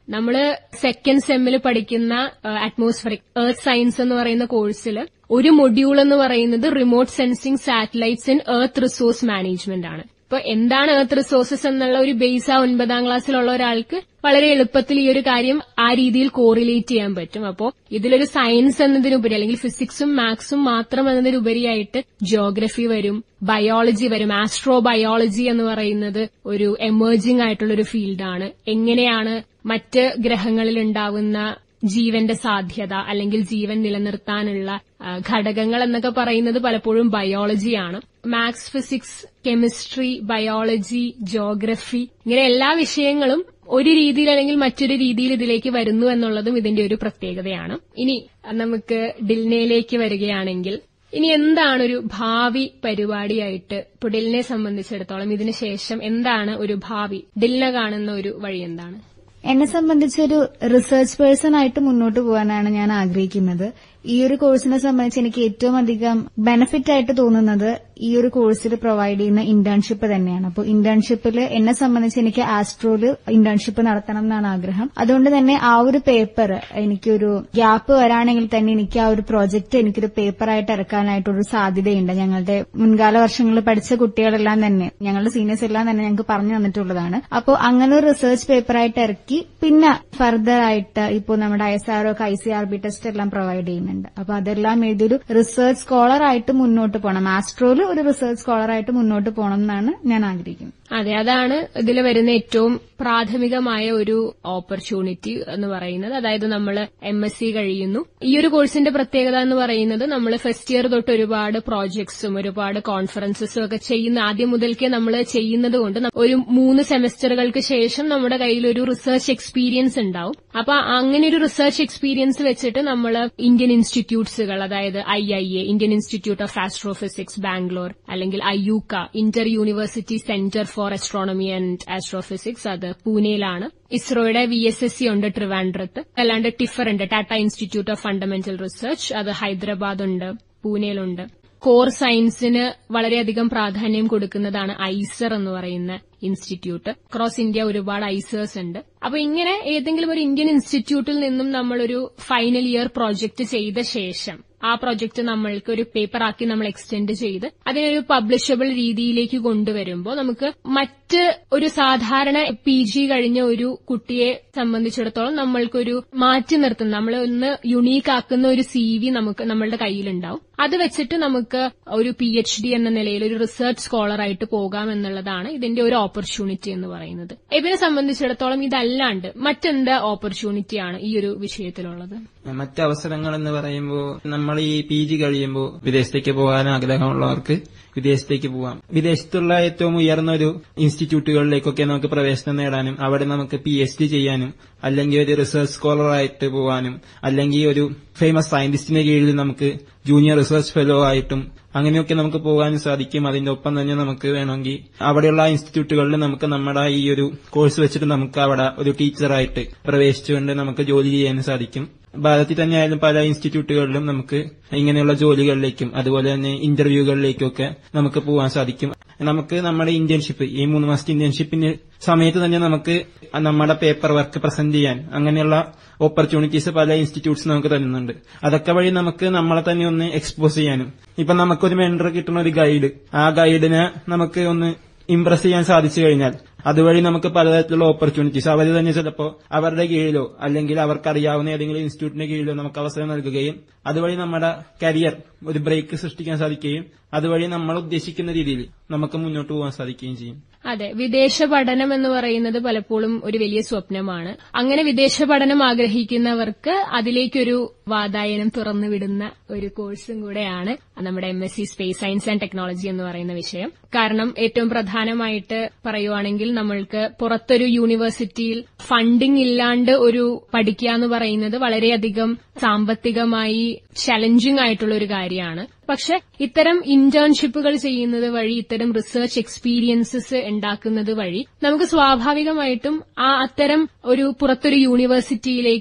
നമ്മള് സെക്കൻഡ് സെമ്മിൽ പഠിക്കുന്ന അറ്റ്മോസ്ഫിയറിക് എർത്ത് സയൻസ് എന്ന് പറയുന്ന കോഴ്സിൽ ഒരു മൊഡ്യൂൾ എന്ന് പറയുന്നത് remote sensing satellites in earth resource management ആണ്. ഇപ്പൊ എന്താണ് എർത്ത് റിസോഴ്സസ് എന്നുള്ള ഒരു ബേസ് 9ാം ക്ലാസ്സിലുള്ള ഒരാൾക്ക് വളരെ എളുപ്പത്തിൽ ഈ ഒരു കാര്യം ആ രീതിയിൽ കോറിലേറ്റ് ചെയ്യാൻ പറ്റും. അപ്പോൾ ഇതിലൊരു സയൻസ് എന്നതിനുപരി അല്ലെങ്കിൽ ഫിസിക്സും മാത്സും മാത്രം എന്നതിനുപരിയായിട്ട് ജിയോഗ്രഫി വരും, ബയോളജി വരും. ആസ്ട്രോബയോളജി എന്ന് പറയുന്നത് ഒരു എമേർജിംഗ് ആയിട്ടുള്ള ഒരു ഫീൽഡാണ്. എങ്ങനെയാണ് മറ്റ് ഗ്രഹങ്ങളിൽ ഉണ്ടാവുന്ന ജീവന്റെ സാധ്യത അല്ലെങ്കിൽ ജീവൻ നിലനിർത്താനുള്ള ഘടകങ്ങൾ എന്നൊക്കെ പറയുന്നത് പലപ്പോഴും ബയോളജിയാണ്. Maths, physics, chemistry, biology, geography ഇങ്ങനെ എല്ലാ വിഷയങ്ങളും ഒരു രീതിയിൽ അല്ലെങ്കിൽ മറ്റൊരു രീതിയിൽ ഇതിലേക്ക് വരുന്നു എന്നുള്ളതും ഇതിന്റെ ഒരു പ്രത്യേകതയാണ്. ഇനി നമുക്ക് ഡിൽനയിലേക്ക് വരികയാണെങ്കിൽ ഇനി എന്താണ് ഒരു ഭാവി പരിപാടിയായിട്ട് ഇപ്പൊ ഡിൽനെ സംബന്ധിച്ചിടത്തോളം ഇതിനു ശേഷം എന്താണ് ഒരു ഭാവി ഡിൽന കാണുന്ന ഒരു വഴി എന്താണ്? എന്നെ സംബന്ധിച്ചൊരു റിസർച്ച് പേഴ്സൺ ആയിട്ട് മുന്നോട്ട് പോകാനാണ് ഞാൻ ആഗ്രഹിക്കുന്നത്. ഈ ഒരു കോഴ്സിനെ സംബന്ധിച്ച് എനിക്ക് ഏറ്റവും അധികം ബെനിഫിറ്റ് ആയിട്ട് തോന്നുന്നത് ഈ ഒരു കോഴ്സിൽ പ്രൊവൈഡ് ചെയ്യുന്ന ഇന്റേൺഷിപ്പ് തന്നെയാണ്. അപ്പോൾ ഇന്റേൺഷിപ്പിൽ എന്നെ സംബന്ധിച്ച് എനിക്ക് ആസ്ട്രോയില് ഇന്റേൺഷിപ്പ് നടത്തണം എന്നാണ് ആഗ്രഹം. അതുകൊണ്ട് തന്നെ ആ ഒരു പേപ്പർ എനിക്കൊരു ഗ്യാപ്പ് വരാണെങ്കിൽ തന്നെ എനിക്ക് ആ ഒരു പ്രോജക്റ്റ് എനിക്കൊരു പേപ്പറായിട്ട് ഇറക്കാനായിട്ടൊരു സാധ്യതയുണ്ട്. ഞങ്ങളുടെ മുൻകാല വർഷങ്ങളിൽ പഠിച്ച കുട്ടികളെല്ലാം തന്നെ, ഞങ്ങളുടെ സീനിയേഴ്സ് എല്ലാം തന്നെ ഞങ്ങൾക്ക് പറഞ്ഞു തന്നിട്ടുള്ളതാണ്. അപ്പോൾ അങ്ങനെ ഒരു റിസർച്ച് പേപ്പറായിട്ട് ഇറക്കി പിന്നെ ഫർദർ ആയിട്ട് ഇപ്പോൾ നമ്മുടെ ISRO ICRB ടെസ്റ്റ് എല്ലാം പ്രൊവൈഡ് ചെയ്യുന്നുണ്ട്. അപ്പൊ അതെല്ലാം എഴുതിയൊരു റിസർച്ച് സ്കോളർ ആയിട്ട് മുന്നോട്ട് പോകണം, ആസ്ട്രോയില് ഒരു റിസർച്ച് സ്കോളർ ആയിട്ട് മുന്നോട്ട് പോകണം എന്നാണ് ഞാൻ ആഗ്രഹിക്കുന്നത്. അതെ, അതാണ് ഇതിൽ വരുന്ന ഏറ്റവും പ്രാഥമികമായ ഒരു ഓപ്പർച്യൂണിറ്റി എന്ന് പറയുന്നത്. അതായത് നമ്മൾ MSc കഴിയുന്നു. ഈ ഒരു കോഴ്സിന്റെ പ്രത്യേകത എന്ന് പറയുന്നത് നമ്മൾ ഫസ്റ്റ് ഇയർ തൊട്ട് ഒരുപാട് പ്രോജക്ട്സും ഒരുപാട് കോൺഫറൻസസും ഒക്കെ ചെയ്യുന്ന ആദ്യം മുതൽക്കേ നമ്മൾ ചെയ്യുന്നത് കൊണ്ട് ഒരു 3 സെമസ്റ്ററുകൾക്ക് ശേഷം നമ്മുടെ കയ്യിൽ ഒരു റിസർച്ച് എക്സ്പീരിയൻസ് ഉണ്ടാവും. അപ്പൊ അങ്ങനെ ഒരു റിസർച്ച് എക്സ്പീരിയൻസ് വെച്ചിട്ട് നമ്മൾ ഇന്ത്യൻ ഇൻസ്റ്റിറ്റ്യൂട്ട്സുകൾ, അതായത് IIA Indian institute of astrophysics Bangalore, അല്ലെങ്കിൽ IUCAA inter university centre for astronomy and astrophysics, അത് പൂനെയിലാണ്. ഇസ്രോയുടെ VSSC ഉണ്ട് ട്രിവാൻഡ്രത്ത്. അല്ലാണ്ട് ടിഫർ ഉണ്ട്, Tata institute of fundamental research, അത് ഹൈദരാബാദ് ഉണ്ട്, പൂനെയിലുണ്ട്. കോർ സയൻസിന് വളരെയധികം പ്രാധാന്യം കൊടുക്കുന്നതാണ് ഐസർ എന്ന് പറയുന്ന ഇൻസ്റ്റിറ്റ്യൂട്ട്. ക്രോസ് ഇന്ത്യ ഒരുപാട് ഐസേഴ്സ് ഉണ്ട്. അപ്പൊ ഇങ്ങനെ ഏതെങ്കിലും ഒരു ഇന്ത്യൻ ഇൻസ്റ്റിറ്റ്യൂട്ടിൽ നിന്നും നമ്മളൊരു ഫൈനൽ ഇയർ പ്രോജക്റ്റ് ചെയ്ത ശേഷം ആ പ്രോജക്റ്റ് നമ്മൾക്ക് ഒരു പേപ്പറാക്കി നമ്മൾ എക്സ്റ്റെൻഡ് ചെയ്ത് അതിനൊരു പബ്ലിഷബിൾ രീതിയിലേക്ക് കൊണ്ടുവരുമ്പോൾ നമുക്ക് മറ്റ് ഒരു സാധാരണ PG കഴിഞ്ഞ ഒരു കുട്ടിയെ സംബന്ധിച്ചിടത്തോളം നമ്മൾക്കൊരു മാറ്റി നിർത്തുന്ന, നമ്മളെ ഒന്ന് യുണീക്ക് ആക്കുന്ന ഒരു CV നമുക്ക് നമ്മളുടെ കയ്യിലുണ്ടാവും. അത് വെച്ചിട്ട് നമുക്ക് ഒരു PhD എന്ന നിലയിൽ ഒരു റിസർച്ച് സ്കോളർ ആയിട്ട് പോകാം എന്നുള്ളതാണ് ഇതിന്റെ ഒരു ഓപ്പർച്യൂണിറ്റി എന്ന് പറയുന്നത്. എബിനെ സംബന്ധിച്ചിടത്തോളം ഇതല്ലാണ്ട് മറ്റെന്ത് ഓപ്പർച്യൂണിറ്റിയാണ് ഈ ഒരു വിഷയത്തിലുള്ളത്? മറ്റവസരങ്ങൾ എന്ന് പറയുമ്പോൾ നമ്മൾ ഈ PG കഴിയുമ്പോൾ വിദേശത്തേക്ക് പോകാൻ ആഗ്രഹമുള്ളവർക്ക് വിദേശത്തേക്ക് പോവാം. വിദേശത്തുള്ള ഏറ്റവും ഉയർന്ന ഒരു ഇൻസ്റ്റിറ്റ്യൂട്ടുകളിലേക്കൊക്കെ നമുക്ക് പ്രവേശനം നേടാനും അവിടെ നമുക്ക് PhD ചെയ്യാനും അല്ലെങ്കിൽ ഒരു റിസർച്ച് സ്കോളർ ആയിട്ട് പോകാനും അല്ലെങ്കിൽ ഒരു ഫേമസ് സയന്റിസ്റ്റിന്റെ കീഴിൽ നമുക്ക് ജൂനിയർ റിസർച്ച് ഫെലോ ആയിട്ടും അങ്ങനെയൊക്കെ നമുക്ക് പോകാനും സാധിക്കും. അതിന്റെ ഒപ്പം തന്നെ നമുക്ക് വേണമെങ്കിൽ അവിടെയുള്ള ഇൻസ്റ്റിറ്റ്യൂട്ടുകളിൽ നമുക്ക് നമ്മുടെ ഈ ഒരു കോഴ്സ് വെച്ചിട്ട് നമുക്ക് അവിടെ ഒരു ടീച്ചറായിട്ട് പ്രവേശിച്ചുകൊണ്ട് നമുക്ക് ജോലി ചെയ്യാനും സാധിക്കും. ഭാരതത്തിൽ തന്നെ ആയാലും പല ഇൻസ്റ്റിറ്റ്യൂട്ടുകളിലും നമുക്ക് ഇങ്ങനെയുള്ള ജോലികളിലേക്കും അതുപോലെ തന്നെ ഇന്റർവ്യൂകളിലേക്കൊക്കെ നമുക്ക് പോകാൻ സാധിക്കും. നമുക്ക് നമ്മുടെ ഇന്റേൺഷിപ്പ്, ഈ 3 മാസത്തെ ഇന്റേൺഷിപ്പിന്റെ സമയത്ത് തന്നെ നമുക്ക് നമ്മുടെ പേപ്പർ വർക്ക് പ്രസന്റ് ചെയ്യാൻ അങ്ങനെയുള്ള ഓപ്പർച്യൂണിറ്റീസ് പല ഇൻസ്റ്റിറ്റ്യൂട്ട്സ് നമുക്ക് തരുന്നുണ്ട്. അതൊക്കെ വഴി നമുക്ക് നമ്മളെ തന്നെ ഒന്ന് എക്സ്പോസ് ചെയ്യാനും, ഇപ്പൊ നമുക്കൊരു മെന്റർ കിട്ടുന്ന ഒരു ഗൈഡ്, ആ ഗൈഡിനെ നമുക്ക് ഒന്ന് ഇംപ്രസ് ചെയ്യാൻ സാധിച്ചു കഴിഞ്ഞാൽ അതുവഴി നമുക്ക് പലതരത്തിലുള്ള ഓപ്പർച്യൂണിറ്റീസ് അവർ തന്നെ ചിലപ്പോൾ അവരുടെ കീഴിലോ അല്ലെങ്കിൽ അവർക്കറിയാവുന്ന ഏതെങ്കിലും ഇൻസ്റ്റിറ്റ്യൂട്ടിന്റെ കീഴിലോ നമുക്ക് അവസരം നൽകുകയും അതുവഴി നമ്മുടെ കരിയർ ഒരു ബ്രേക്ക് സൃഷ്ടിക്കാൻ സാധിക്കുകയും അതുവഴി നമ്മൾ ഉദ്ദേശിക്കുന്ന രീതിയിൽ നമുക്ക് മുന്നോട്ട് പോകാൻ സാധിക്കുകയും ചെയ്യും. അതെ, വിദേശ പഠനം എന്ന് പറയുന്നത് പലപ്പോഴും ഒരു വലിയ സ്വപ്നമാണ്. അങ്ങനെ വിദേശ പഠനം ആഗ്രഹിക്കുന്നവർക്ക് അതിലേക്കൊരു വാതായനം തുറന്നുവിടുന്ന ഒരു കോഴ്സും കൂടെയാണ് നമ്മുടെ MSc space science and technology എന്ന് പറയുന്ന വിഷയം. കാരണം ഏറ്റവും പ്രധാനമായിട്ട് പറയുവാണെങ്കിൽ നമ്മൾക്ക് പുറത്തൊരു യൂണിവേഴ്സിറ്റിയിൽ ഫണ്ടിംഗ് ഇല്ലാണ്ട് ഒരു പഠിക്കുക എന്ന് പറയുന്നത് വളരെയധികം സാമ്പത്തികമായി ചലഞ്ചിങ് ആയിട്ടുള്ള ഒരു കാര്യമാണ്. പക്ഷെ ഇത്തരം ഇന്റേൺഷിപ്പുകൾ ചെയ്യുന്നത് വഴി, ഇത്തരം റിസർച്ച് എക്സ്പീരിയൻസസ് ഉണ്ടാക്കുന്നത് വഴി നമുക്ക് സ്വാഭാവികമായിട്ടും അത്തരം ഒരു പുറത്തൊരു യൂണിവേഴ്സിറ്റിയിലേക്ക്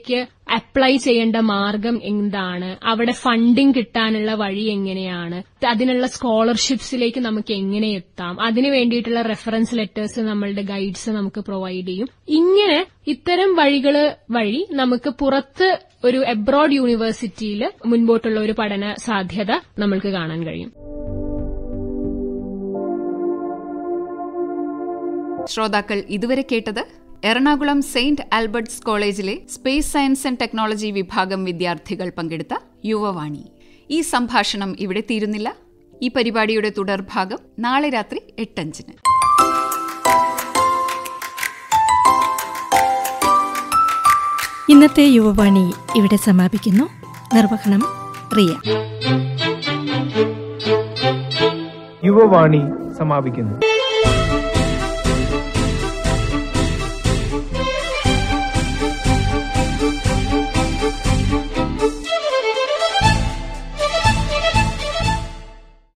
അപ്ലൈ ചെയ്യേണ്ട മാർഗം എന്താണ്, അവിടെ ഫണ്ടിങ് കിട്ടാനുള്ള വഴി എങ്ങനെയാണ്, അതിനുള്ള സ്കോളർഷിപ്സിലേക്ക് നമുക്ക് എങ്ങനെ എത്താം, അതിനു വേണ്ടിയിട്ടുള്ള റെഫറൻസ് ലെറ്റേഴ്സ്, നമ്മളുടെ ഗൈഡ്സ് നമുക്ക് പ്രൊവൈഡ് ചെയ്യും. ഇങ്ങനെ ഇത്തരം വഴികൾ വഴി നമുക്ക് പുറത്ത് ഒരു എബ്രോഡ് യൂണിവേഴ്സിറ്റിയിൽ മുൻപോട്ടുള്ള ഒരു പഠന സാധ്യത നമ്മൾക്ക് കാണാൻ കഴിയും. ശ്രോതാക്കൾ ഇതുവരെ കേട്ടത് എറണാകുളം സെയിന്റ് ആൽബർട്ട്സ് കോളേജിലെ സ്പേസ് സയൻസ് ആൻഡ് ടെക്നോളജി വിഭാഗം വിദ്യാർത്ഥികൾ പങ്കെടുത്ത യുവവാണി. ഈ സംഭാഷണം ഇവിടെ തീരുന്നില്ല. ഈ പരിപാടിയുടെ തുടർഭാഗം നാളെ രാത്രി 8:05. ഇന്നത്തെ യുവവാണി ഇവിടെ സമാപിക്കുന്നു. നിർവഹണം റിയ. യുവവാണി സമാപിക്കുന്നു.